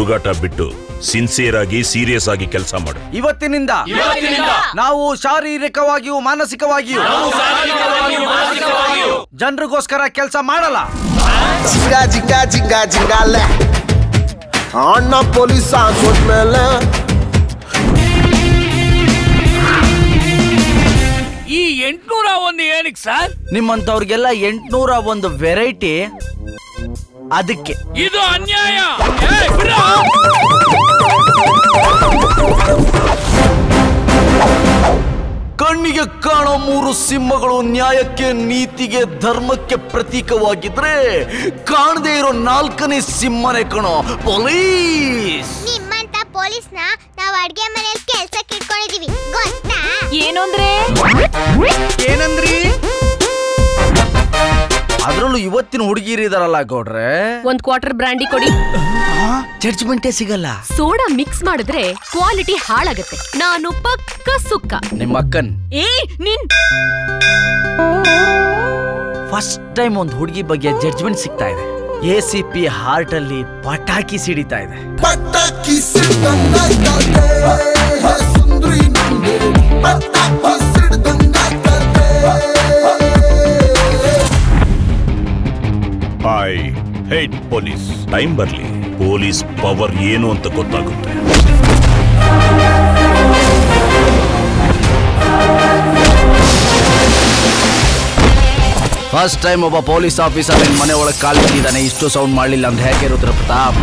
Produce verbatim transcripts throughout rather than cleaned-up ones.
ಹುಡುಗಾಟ ಬಿಟ್ಟು ಸಿನ್ಸಿಯರ್ ಆಗಿ ಸೀರಿಯಸ್ ಆಗಿ ಕೆಲಸ ಮಾಡು. ಇವತ್ತಿನಿಂದ ನಾವು ಶಾರೀರಿಕವಾಗಿಯೂ ಮಾನಸಿಕವಾಗಿಯೂ ಜನರಿಗೋಸ್ಕರ ಕೆಲಸ ಮಾಡಲ್ಲ. ಜಿಂಗಾ ಜಿಂಗಾ ಜಿಂಗಾ ಜಿಂಗಾಲೆ ಅಣ್ಣ ಪೊಲೀಸ್ ಆಗೋದ್ಮೇಲೆ ಈ ಎಂಟ್ನೂರ ಒಂದು ಏನಕ್ಕೆ ಸರ್? ನಿಮ್ಮಂತವ್ರಿಗೆಲ್ಲ ಎಂಟ್ನೂರ ಒಂದು ವೆರೈಟಿ, ಅದಕ್ಕೆ. ಇದು ಅನ್ಯಾಯ. ಕಣ್ಣಿಗೆ ಕಾಣೋ ಮೂರು ಸಿಂಹಗಳು ನ್ಯಾಯಕ್ಕೆ, ನೀತಿಗೆ, ಧರ್ಮಕ್ಕೆ ಪ್ರತೀಕವಾಗಿದ್ರೆ ಕಾಣದೇ ಇರೋ ನಾಲ್ಕನೇ ಸಿಂಹನೇ ಕಣೋ ಪೊಲೀಸ್. ನಿಮ್ಮಂತ ಪೊಲೀಸ್ನ ನಾವು ಅಡ್ಗೆ ಮನೆಯಲ್ಲಿ ಕೆಲ್ಸಕ್ಕೆ ಇಟ್ಕೊಂಡಿದೀವಿ, ಗೊತ್ತಾ? ಏನಂದ್ರೆ ಏನಂದ್ರಿ? ಅದ್ರಲ್ಲೂ ಇವತ್ತಿನ ಹುಡುಗಿರು ಇದಾರಲ್ಲ ಗೌಡ್ರೆ, ಒಂದ್ ಕ್ವಾರ್ಟರ್ ಬ್ರಾಂಡಿ ಕೊಡಿ. ಜಡ್ಜ್ಮೆಂಟೇ ಸಿಗಲ್ಲ. ಸೋಡಾ ಮಿಕ್ಸ್ ಮಾಡಿದ್ರೆ ಕ್ವಾಲಿಟಿ ಹಾಳಾಗತ್ತೆ. ನಾನು ಪಕ್ಕ ಸುಕ್ಕ. ನಿಮ್ಮ ಅಕ್ಕನ್ ಏ ನಿನ್ ಫಸ್ಟ್ ಟೈಮ್ ಒಂದು ಹುಡುಗಿ ಬಗ್ಗೆ ಜಡ್ಜ್ಮೆಂಟ್ ಸಿಗ್ತಾ ಇದೆ. ಎ ಸಿ ಪಿ ಹಾರ್ಟ್ ಅಲ್ಲಿ ಪಟಾಕಿ ಸಿಡಿತಾ ಇದೆ. ಪಟಾಕಿ ಸಿಡ್ದಂಗಾಯ್ತದೆ ಸುಂದ್ರಿ ನಂಗೆ, ಪಟಾಕಿ ಸಿಡ್ದಂಗಾಯ್ತದೆ. I hate police. ಟೈಮ್ ಬರ್ಲಿ, ಪೊಲೀಸ್ ಪವರ್ ಏನು ಅಂತ ಗೊತ್ತಾಗುತ್ತೆ. ಫಸ್ಟ್ ಟೈಮ್ ಒಬ್ಬ ಪೊಲೀಸ್ ಆಫೀಸರ್ ನಿನ್ ಮನೆ ಒಳಗೆ ಕಾಲಿಟ್ಟಿದ್ದಾನೆ. ಇಷ್ಟು ಸೌಂಡ್ ಮಾಡಲಿಲ್ಲ ಅಂದ್ರೆ ಹೇಗೆ ರುದ್ರ ಪ್ರತಾಪ್?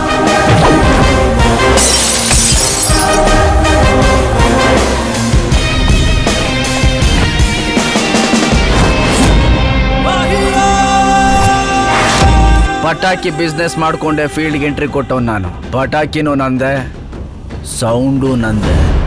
ಪಟಾಕಿ ಬಿಸ್ನೆಸ್ ಮಾಡ್ಕೊಂಡೆ ಫೀಲ್ಡ್ಗೆ ಎಂಟ್ರಿ ಕೊಟ್ಟವ್ ನಾನು. ಪಟಾಕಿನೂ ನಂದೆ, ಸೌಂಡು ನಂದೆ.